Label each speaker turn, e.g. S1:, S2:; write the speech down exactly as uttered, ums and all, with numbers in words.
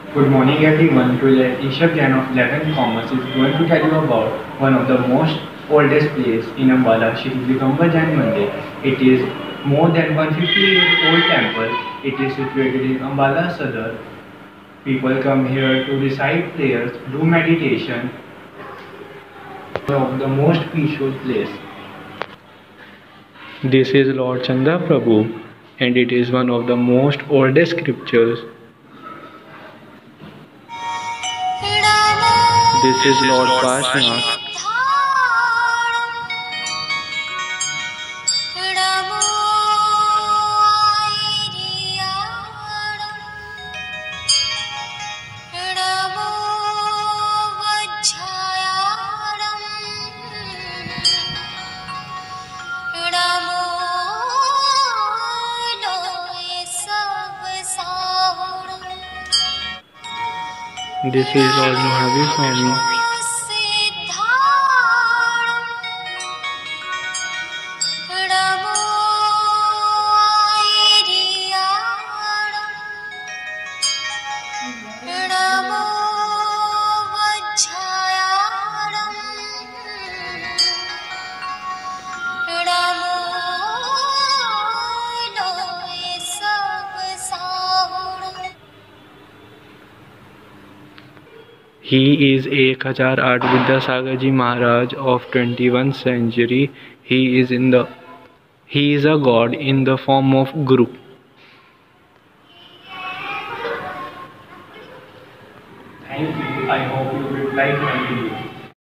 S1: Good morning everyone. Today Rishabh Jain of eleven Commerce is going to tell you about one of the most oldest places in Ambala, Shri Jain Mandir. It is more than one hundred fifty years old temple. It is situated in Ambala Sadar. People come here to recite prayers, do meditation. One of the most peaceful place. This is Lord Chandra Prabhu and it is one of the most oldest scriptures. This is Lord Pashnath. This is Lord Mahavir Swami. He is एक हजार आठ Vidyasagar ji Maharaj of twenty-first century. He is in the he is a god in the form of Guru.